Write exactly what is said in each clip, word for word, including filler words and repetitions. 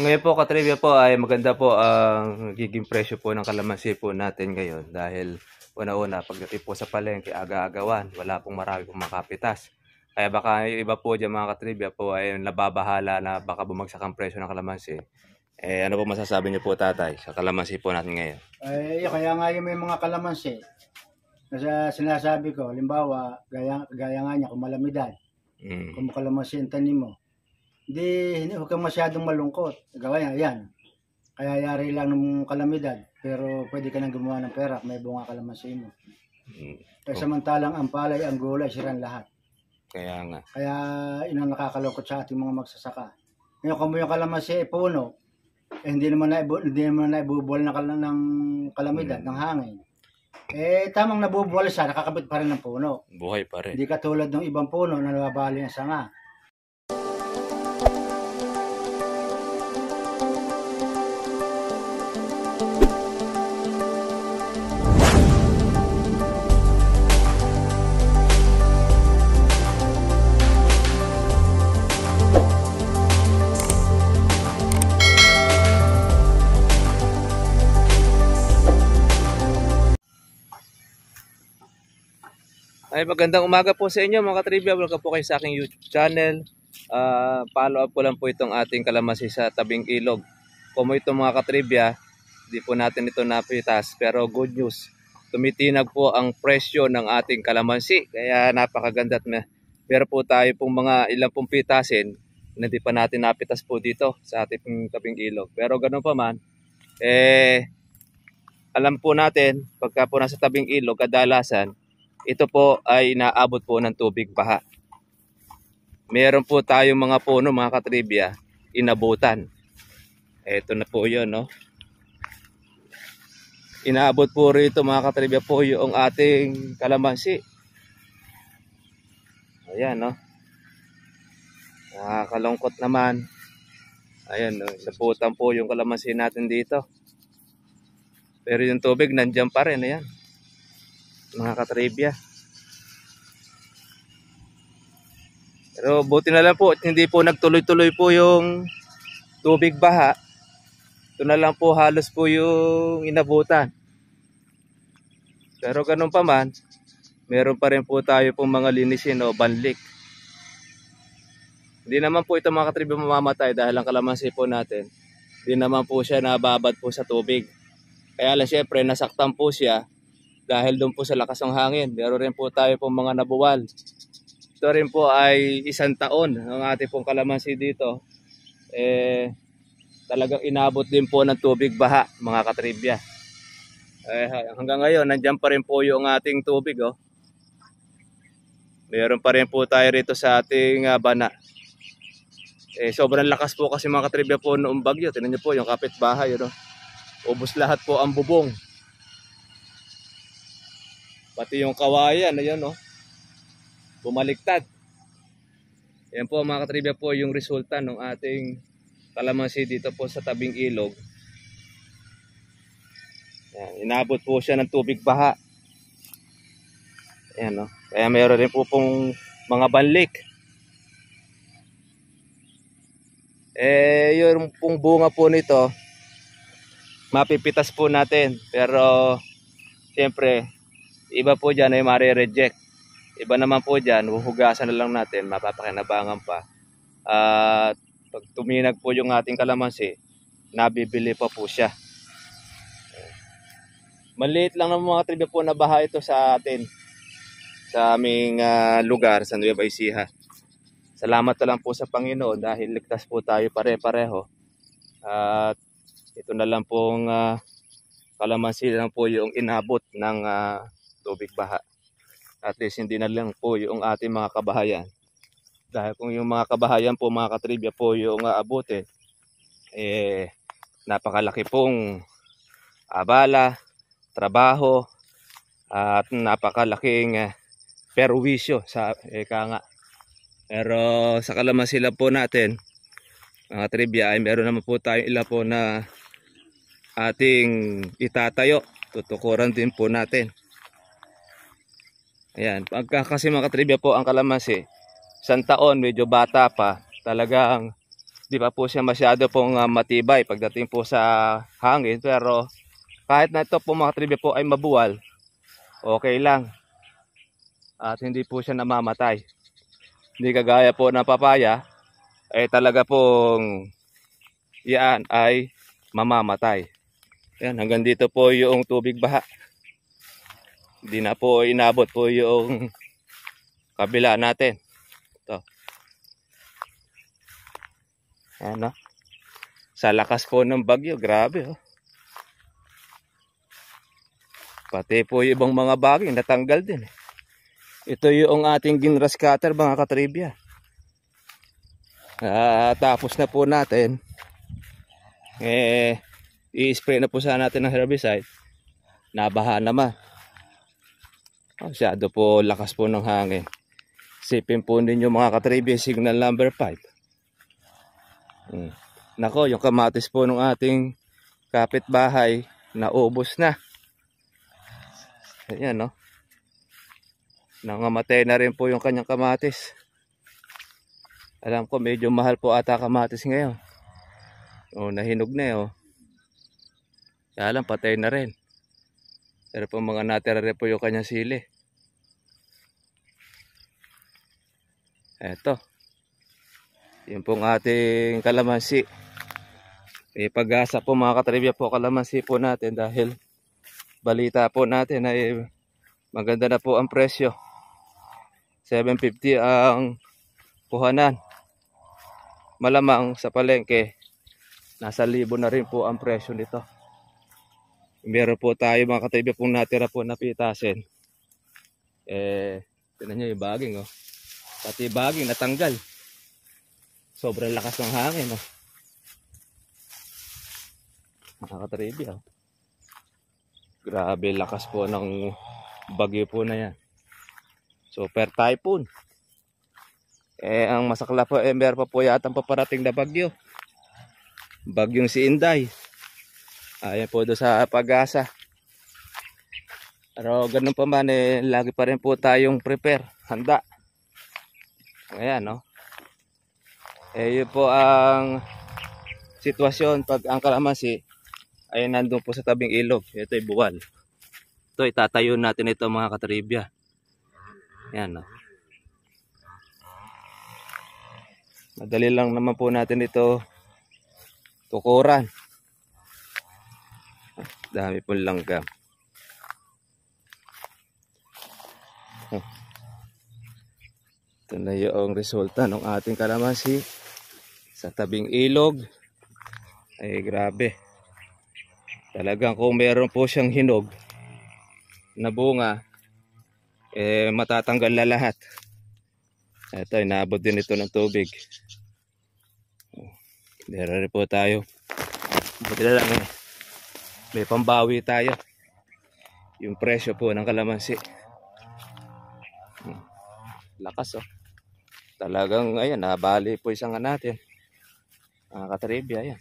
Ngayon po katrivia po ay maganda po ang nagiging presyo po ng kalamansi po natin ngayon dahil una-una pagdating po sa palengke aga-agawan, wala pong marami pong makapitas. Kaya baka yung iba po dyan mga katrivia po ay nababahala na baka bumagsak ang presyo ng kalamansi. Eh ano po masasabi niyo po tatay sa kalamansi po natin ngayon? Eh, kaya nga yung may mga kalamansi na sinasabi ko, halimbawa, gaya, gaya nga niya, kung malamidad, Mm. kung kalamansi ang tanim mo, hindi, hindi huwag kang masyadong malungkot. Gawin, yan. Kaya yari lang ng kalamidad, pero pwede ka nang gumawa ng pera kung may bunga kalamansi mo. Mm. Eh, samantalang ang palay, ang gulay, siran lahat. Kaya nga. Kaya yun ang nakakalungkot sa ating mga magsasaka. Ngayon, kung yung kalamansi ay puno, eh, hindi naman na hindi naman na ibubuwal ng, kal ng kalamidad, mm. ng hangin. Eh, tamang nabubuwal siya, nakakabit pa rin ng puno. Buhay pa rin. Hindi katulad ng ibang puno na nababali ng sanga. Ay magandang umaga po sa inyo mga katribya. Welcome po kayo sa aking YouTube channel. Uh, follow up ko lang po itong ating kalamansi sa tabing ilog. Kung ito mga katribya, hindi po natin ito napitas. Pero good news, tumitinag po ang presyo ng ating kalamansi. Kaya napakaganda at may, meron po tayo pong mga ilang pong pitasin na hindi pa natin napitas po dito sa ating tabing ilog. Pero ganoon pa man, eh, alam po natin, pagka po nasa tabing ilog, kadalasan, ito po ay inaabot po ng tubig baha. Meron po tayong mga puno mga katribya, inabutan. Ito na po yun, no? Inaabot po rito mga katribya po yung ating kalamansi. Ayan, no? Nakakalungkot naman. Ayan, no? Sabutan po yung kalamansi natin dito. Pero yung tubig nandiyan pa rin, ayan. Mga katribya. Pero buti na lang po, hindi po nagtuloy-tuloy po yung tubig baha. Ito na lang po halos po yung inabutan. Pero ganun pa man, meron pa rin po tayo pong mga linisin o banlik. Hindi naman po ito mga katribya mamamatay dahil ang kalamansi po natin, hindi naman po siya nababad po sa tubig. Kaya lang syempre nasaktan po siya dahil doon po sa lakas ng hangin. Meron rin po tayo pong mga nabuwal. Ito rin po ay isang taon ang ating pong kalamansi dito. Eh, talagang inabot din po ng tubig baha mga katribya. Eh, hanggang ngayon, nandiyan pa rin po yung ating tubig. Oh. Meron pa rin po tayo rito sa ating uh, bana. Eh, sobrang lakas po kasi mga katribya po noong bagyo. Tingnan niyo po yung kapitbahay. You know? Ubos lahat po ang bubong. Pati yung kawayan, ayun, no? Bumaliktad. Yan po mga katribya po yung resulta ng ating kalamansi dito po sa tabing ilog. Yan, inabot po siya ng tubig baha. Ayan, no? Kaya mayroon rin po pong mga banlik. Eh, yung pong bunga po nito, mapipitas po natin. Pero, siyempre, iba po dyan ay mare-reject. Iba naman po dyan, huhugasan na lang natin, mapapakinabangan pa. At uh, pag tuminag po yung ating kalamansi, nabibili pa po siya. Maliit lang ng mga tribya po na baha ito sa atin. Sa aming uh, lugar, sa Nueva Ecija. Salamat na lang po sa Panginoon dahil ligtas po tayo pare-pareho. At uh, ito na lang pong uh, kalamansi lang po yung inabot ng uh, tubig baha. At least hindi na lang po yung ating mga kabahayan. Dahil kung yung mga kabahayan po mga katribya po yung aabutin, eh napakalaki pong abala, trabaho, at napakalaking uh, perwisyo sa eka nga. Pero sa kalamansi lang po natin, mga trivia, ay meron naman po tayong ilan po na ating itatayo. Tutukuran din po natin. Ayan, pagka kasi mga katribya po ang kalamansi, isang taon, medyo bata pa, talagang Di pa po siya masyado pong uh, matibay pagdating po sa hangin. Pero kahit na ito po mga katribya po ay mabuwal, okay lang. At hindi po siya namamatay. Hindi kagaya po ng papaya, ay talaga pong yan ay mamamatay. Yan, hanggang dito po yung tubig baha. Hindi na po inabot po yung kabila natin. Ito. Yan, no? Sa lakas po ng bagyo, grabe. Oh. Pati po yung ibang mga bagay natanggal din. Ito yung ating ginras cutter mga katribya. Uh, tapos na po natin. Eh, i-spray na po sana natin ng herbicide. Nabaha naman. Masyado po lakas po ng hangin. Sipin po ninyo mga katribya, signal number five. Hmm. Nako, yung kamatis po ng ating kapitbahay, naubos na. Ayan, no? Nangamatay na rin po yung kanyang kamatis. Alam ko medyo mahal po ata kamatis ngayon. O, nahinog na eh, oh. Kaya lang, patay na rin. Pero po mga natira rin po yung kanyang sili. Eto. Yun pong ating kalamansi. May pag-asa po mga katribya po kalamansi po natin dahil balita po natin ay maganda na po ang presyo. seven fifty ang puhanan. Malamang sa palengke nasa libo na rin po ang presyo nito. Meron po tayo mga katribya pong natira po na pitasin. Eh, tinan nyo yung baging, oh. Pati baging natanggal. Sobrang lakas ng hangin, oh. Mga katribya, oh. Grabe lakas po ng bagyo po na yan. Super typhoon. Eh, ang masakla po, eh, meron pa po yata paparating na bagyo. Bagyong si Inday. Ayan po doon sa pag-asa. Pero ganun pa man, eh, lagi pa rin po tayong prepare. Handa. Ayan, no? Eh, yun po ang sitwasyon pag ang kalamansi ay nandun po sa tabing ilog. Ito ay buwal. Ito, itatayo natin ito mga katribya. Ayan, no? Madali lang naman po natin ito tukuran. Dami pong langgam. Ito na yung resulta ng ating kalamansi sa tabing ilog. Ay grabe. Talagang kung meron po siyang hinog na bunga, eh matatanggal na lahat. Ito, inaabot din ito ng tubig. Meron rin po tayo. Buti na lang eh. May pambawi tayo. Yung presyo po ng kalamansi. Lakas, oh. Talagang ayan, nabali po isang natin. Mga katribya, ayan.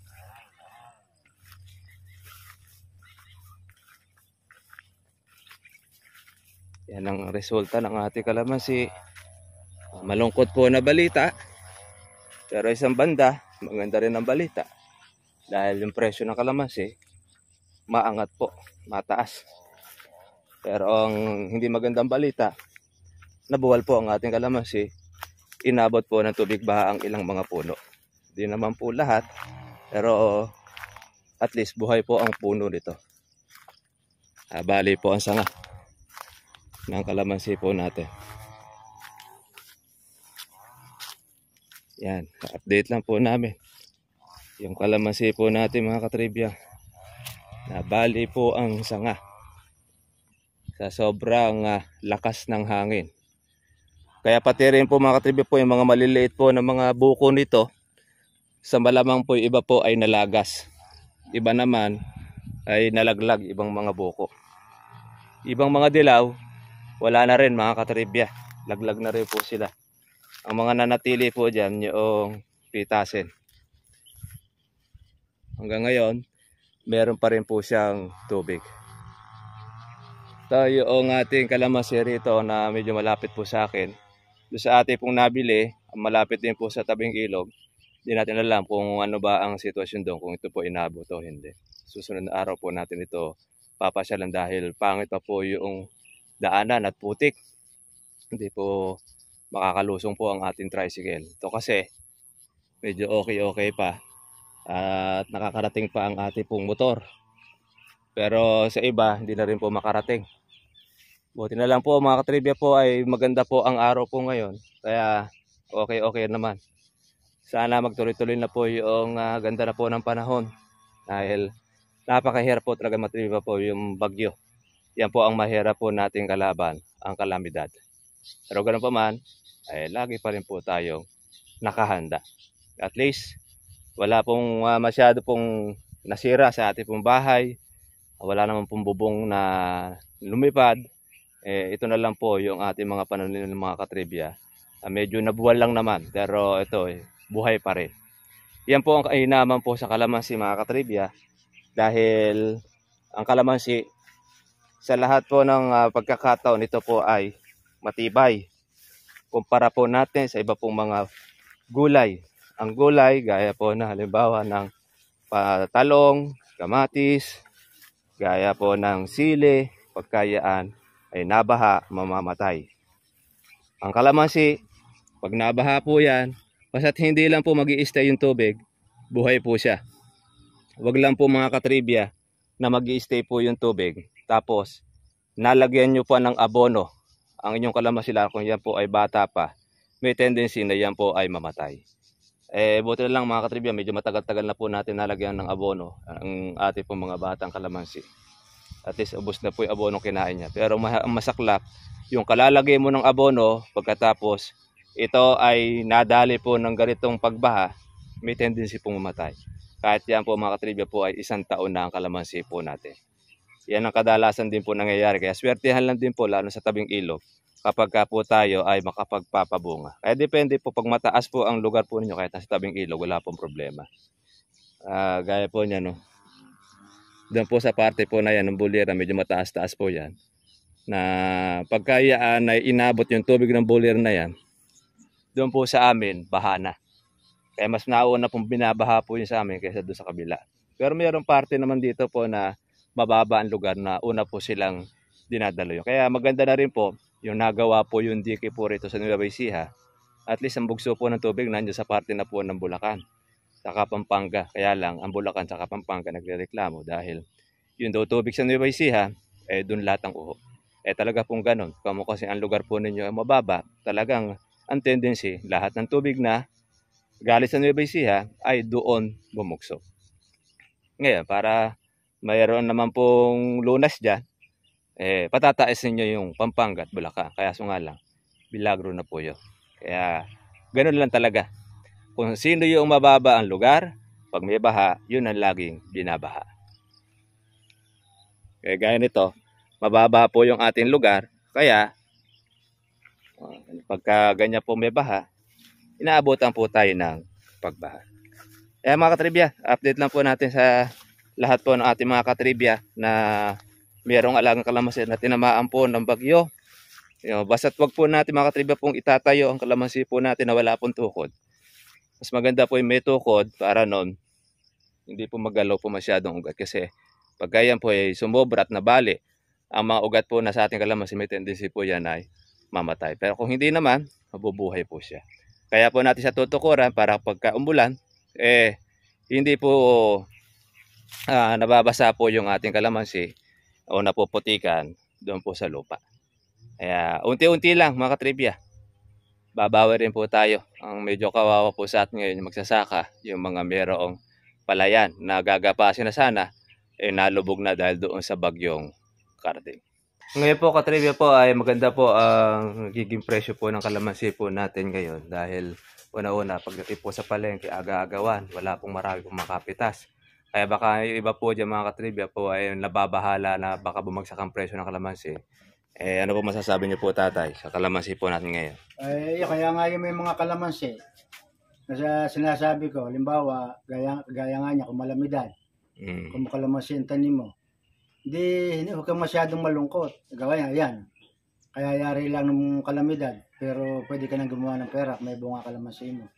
Yan ang resulta ng ating kalamansi. Malungkot po na balita. Pero isang banda, maganda rin ang balita. Dahil yung presyo ng kalamansi, maangat po, mataas. Pero ang hindi magandang balita, nabuwal po ang ating kalamansi. Inabot po ng tubig baha ang ilang mga puno. Hindi naman po lahat, pero at least buhay po ang puno nito. Ah, bali po ang sanga ng kalamansi po natin. Yan, update lang po namin. Yung kalamansi po natin mga katribya, na bali po ang sanga sa sobrang uh, lakas ng hangin. Kaya pati rin po mga katribya po yung mga maliliit po na mga buko nito, sa malamang po iba po ay nalagas. Iba naman ay nalaglag ibang mga buko. Ibang mga dilaw, wala na rin mga katribya. Laglag na rin po sila. Ang mga nanatili po dyan yung pitasin. Hanggang ngayon, meron pa rin po siyang tubig. Ito yung ating kalamansi rito na medyo malapit po sa akin. Doon sa ating pong nabili, malapit din po sa tabing ilog. Hindi natin alam kung ano ba ang sitwasyon doon, kung ito po inabot o hindi. Susunod na araw po natin ito papasyalan dahil pangit pa po yung daanan at putik. Hindi po makakalusong po ang ating tricycle. Ito kasi medyo okay-okay pa at nakakarating pa ang ating pong motor. Pero sa iba, hindi na rin po makarating. Buti na lang po mga katribya po ay maganda po ang araw po ngayon. Kaya okay-okay naman. Sana magtuloy-tuloy na po yung uh, ganda na po ng panahon. Dahil napakahirap po talaga matribya po yung bagyo. Yan po ang mahirap po nating kalaban, ang kalamidad. Pero ganun pa man, ay lagi pa rin po tayong nakahanda. At least, wala pong uh, masyado pong nasira sa ating pong bahay. Wala naman pong bubong na lumipad. Eh, ito na lang po yung ating mga pananim ng mga katribya. Uh, medyo nabuwal lang naman, pero ito eh, buhay pa rin. Yan po ang kainaman po sa kalamansi mga katribya. Dahil ang kalamansi, sa lahat po ng uh, pagkakataon, ito po ay matibay. Kumpara po natin sa iba pong mga gulay. Ang gulay, gaya po na halimbawa ng patalong, kamatis, gaya po ng sili, pagkayaan, ay nabaha, mamamatay. Ang kalamansi, pag nabaha po yan, basta't hindi lang po mag-i-stay yung tubig, buhay po siya. Huwag lang po mga katribya na mag-i-stay po yung tubig. Tapos, nalagyan nyo pa ng abono ang inyong kalamansi kung yan po ay bata pa. May tendency na yan po ay mamatay. Eh, buti na lang mga katribya, medyo matagal-tagal na po natin nalagyan ng abono ang ating po mga batang kalamansi. At least, ubos na po yung abono kinain niya. Pero ang masaklap, yung kalalagay mo ng abono, pagkatapos, ito ay nadali po ng ganitong pagbaha, may tendency pong mamatay. Kahit yan po mga katribya po ay isang taon na ang kalamansi po natin. Yan ang kadalasan din po nangyayari. Kaya swertihan lang din po lalo sa tabing ilog kapag ka po tayo ay makapagpapabunga. Kaya depende po pag mataas po ang lugar po ninyo kahit nasa tabing ilog, wala pong problema. Uh, gaya po niya no. Doon po sa parte po na yan ng bulira, medyo mataas-taas po yan. Na pagkayaan ay inabot yung tubig ng bulira na yan, doon po sa amin, baha na. Kaya mas nauna pong binabaha po yun sa amin kaysa doon sa kabila. Pero mayroong parte naman dito po na mababa ang lugar na una po silang dinadalo yun. Kaya maganda na rin po yung nagawa po yung dike po rito sa Nueva Ecija. At least ang bugso po ng tubig nandiyan sa parte na po ng Bulacan, saka Pampanga. Kaya lang ang Bulacan saka Pampanga nagrereklamo dahil yung daw tubig sa Nueva Ecija, eh doon lahat ang uho. Eh talaga pong ganun. Kamo kasi ang lugar po ninyo ay mababa, talagang ang tendency, lahat ng tubig na galing sa Nueva Ecija ay doon bumukso. Ngayon, para mayroon naman pong lunas dyan, eh, patataas ninyo yung Pampanga at Bulacan. Kaya so nga lang, bilagro na po yun. Kaya, ganun lang talaga. Kung sino yung mababa ang lugar, pag may baha, yun ang laging binabaha. Kaya gaya nito, mababa po yung ating lugar, kaya, pagka ganyan po may baha, inaabutan po tayo ng pagbaha. Kaya mga katribya, update lang po natin sa lahat po ng ating mga katribya na mayroong alagang kalamansi na tinamaan po ng bagyo. Basta't wag po natin mga katribya pong itatayo ang kalamansi po natin na wala pong tukod. Mas maganda po yung may tukod para nun hindi po magalaw po masyadong ugat. Kasi pag ganyan po ay sumobra at nabali, ang mga ugat po na sa ating kalamansi may tendency po yan ay mamatay. Pero kung hindi naman, mabubuhay po siya. Kaya po natin siya tutukuran para pagka umulan, eh hindi po uh, nababasa po yung ating kalamansi o napuputikan doon po sa lupa. Kaya unti-unti lang mga katribya, babawi rin po tayo. Ang medyo kawawa po sa atin ngayon yung magsasaka, yung mga mayroong palayan na gagapasin na sana, eh nalubog na dahil doon sa bagyong Karding. Ngayon po katribya po ay maganda po ang nagiging presyo po ng kalamansi po natin ngayon dahil una-una pagdating po sa palengke aga-agawan, wala pong marami pong makapitas. Kaya baka yung iba po dyan mga katribya po ay nababahala na baka bumagsak ang presyo ng kalamansi. Eh ano po masasabi niyo po tatay sa kalamansi po natin ngayon? Eh kaya nga yung may mga kalamansi na sinasabi ko, halimbawa gaya, gaya nga niya kung malamidad, mm. kung kalamansi ang tanim mo, hindi, hindi huwag kang masyadong malungkot. Gawin yan. Kaya yari lang ng kalamidad. Pero pwede ka nang gumawa ng pera kung may bunga kalamansi mo.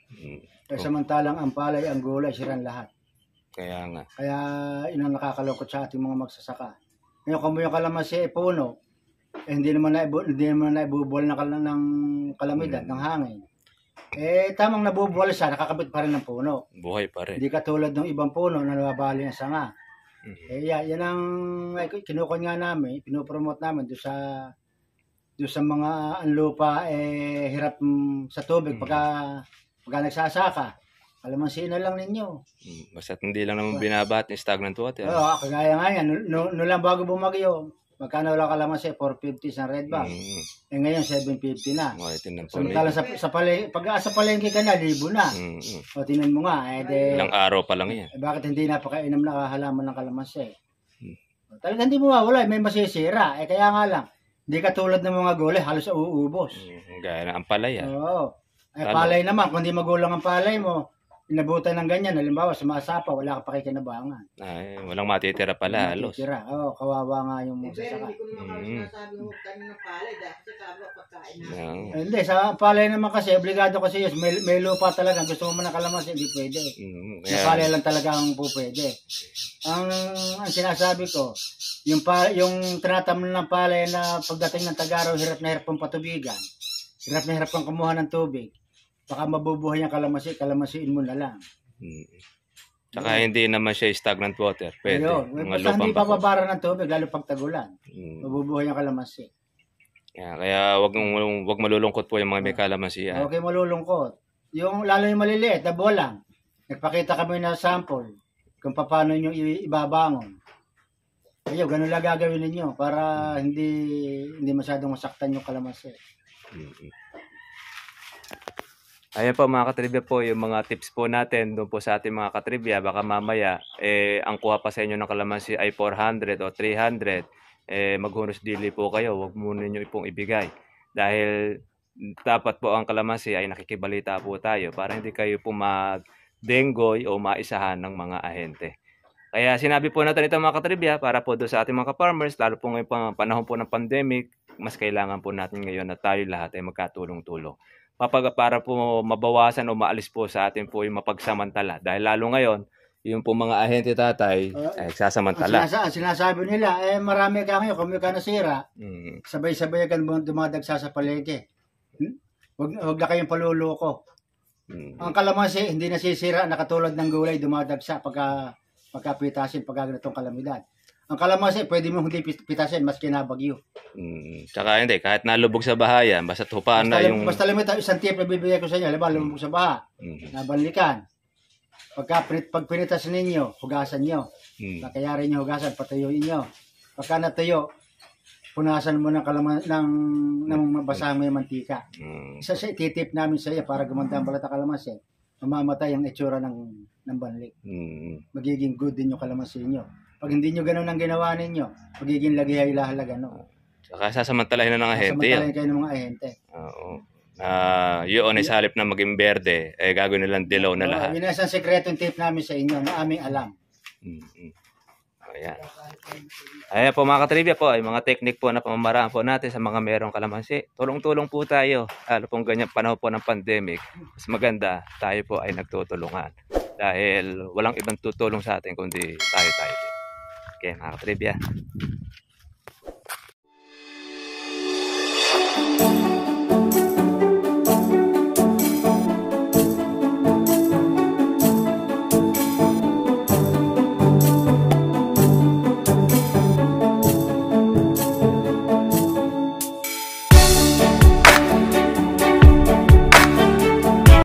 Mm. Eh, samantalang ang palay, ang gulay, siran lahat. Kaya nga. Kaya yun ang nakakalungkot sa ating mga magsasaka. Ngayon kung yung kalamansi ay puno, eh, hindi naman na hindi naman na ibubuwal na kal ng kalamidad, Mm. ng hangin. Eh tamang nabubuwal siya, nakakabit pa rin ng puno. Buhay pa rin. Hindi katulad ng ibang puno na nababali ng sanga. Mm. Eh yan, yan ang ay, kinukon nga namin, pinopromote namin doon sa doon sa mga ang lupa eh hirap mm, sa tubig Mm. pagka pagka nagsasaka. Kalamansi na lang ninyo. Mm. Basta't hindi lang naman binabat ng stagnant water. Oo, kagaya nga yan. No, no lang bago bumagyo, magkano lang kalamansi? four fifty sa red bag. Mm. Eh ngayon, seven fifty na. Okay, tingnan po. Samantala sa, sa palengke, pag sa palengke ka na, libo na. Mm. Mm. O, tinan mo nga, eh, de, Ilang araw pa lang yan. eh, bakit hindi napakainom na halaman ng kalamansi? Hmm. Talagang hindi mo mawala, may masisira. Eh, kaya nga lang, hindi katulad ng mga gulay, halos uuubos. Mm. Gaya na ang palaya. Oo. Eh, Talo. palay naman, kung di magulang ang palay mo, inabutan ng ganyan, halimbawa, sumasapa, wala ka pakikinabangan. Ay, walang matitira pala, halos. Tira. Oo, kawawa nga yung Hindi, magsasaka. hindi ko naman Mm. sinasabi mo tanim ng palay dahil kasi kaba pagkain na. Yeah. Eh, hindi, sa palay naman kasi, obligado kasi yes, may, may lupa talaga. Gusto mo man ng kalamansi, hindi pwede. Mm. Yung Kaya, palay lang talaga ang po pwede. Ang, ang sinasabi ko, yung, pa, yung tinatamnan ng palay na pagdating ng Tagaraw, hirap na hirap pang patubigan. Hirap na hirap kang kumuha ng tubig. Baka mabubuhay ang kalamansi, kalamansiin mo na lang. mm. Saka hindi naman siya stagnant water. Pwede. Ayun. Mga Basta hindi lupang bako. bababara ng tubig, lalo pag tagulan. Mm. Mabubuhay ang kalamansi. Kaya, kaya wag, mong- wag malulungkot po yung mga may kalamansian. Okay, malulungkot. Yung lalo yung maliliit, na bolang. Nagpakita kami ng sample kung paano nyo i- ibabangon. Ayun, ganun lang gagawin ninyo para hindi hindi masyadong masaktan yung kalamansi. Mm. Ayan po mga katribya po, yung mga tips po natin doon po sa ating mga katribya. Baka mamaya, eh, ang kuha pa sa inyo ng kalamansi ay four hundred o three hundred. Eh, maghunos dili po kayo, wag muna nyo pong ibigay. Dahil dapat po ang kalamansi ay nakikibalita po tayo para hindi kayo po mag-denggoy o maisahan ng mga ahente. Kaya sinabi po natin ito mga katribya para po doon sa ating mga farmers, lalo po ngayong pang- panahon po ng pandemic, mas kailangan po natin ngayon na tayo lahat ay magkatulong-tulong. Papag para po mabawasan o maalis po sa atin po yung mapagsamantala. Dahil lalo ngayon, yung po mga ahente tatay Uh, ay Ang, sasamantala. sinasa, ang sinasabi nila, eh marami ka ngayon, kung may ka nasira, Mm. sabay-sabay ka dumadagsa sa palengke. Hmm? Wag, wag na kayong paluloko. Mm. Ang kalamansi, hindi nasisira, nakatulad ng gulay, dumadagsa pagka, pagka pitasin, pagka ganitong kalamidad. Ang kalamansi, pwede mo hindi pit- pitasin, maski nabagyo. Mm. Tsaka hindi, kahit nalubog sa bahayan, basta tupaan na Basta, yung... basta limit, isang tip na bibigay ko sa inyo, halimbawa, lumubog sa baha, Mm. nabanlikan. Pagka pinit, pag pinitas ninyo, hugasan nyo. Mm. Nakayarin nyo hugasan, patuyuin nyo. Pagka natuyo, punasan mo ng kalaman ng ng mabasang may mantika. Mm. Isa sa ititip namin sa iyo para gumanda ang balat ng kalamansi, mamamatay ang itsura ng ng banlik. Mm. Magiging good din yung kalamansi nyo. Pag hindi nyo ganun ang ginawa ninyo, magiging lagihay lahalag ano. Saka sasamantalahin na ng ahente yan. Samantalahin kayo ng mga ahente. Oo. Na yun ay sa halip na maging berde, eh gagawin nilang dilaw na Oo, lahat. yun ang isang sekretong tip namin sa inyo na aming alam. Mm. Ayan. Ayan po mga katribya po, ay mga technique po na pamamaraan po natin sa mga merong kalamansi. Tulong-tulong po tayo. Lalo pong ganyan panahon po ng pandemic. Mas maganda, tayo po ay nagtutulungan. Dahil walang ibang tutulong sa atin kundi tayo-tayo din. Okay mga katribya.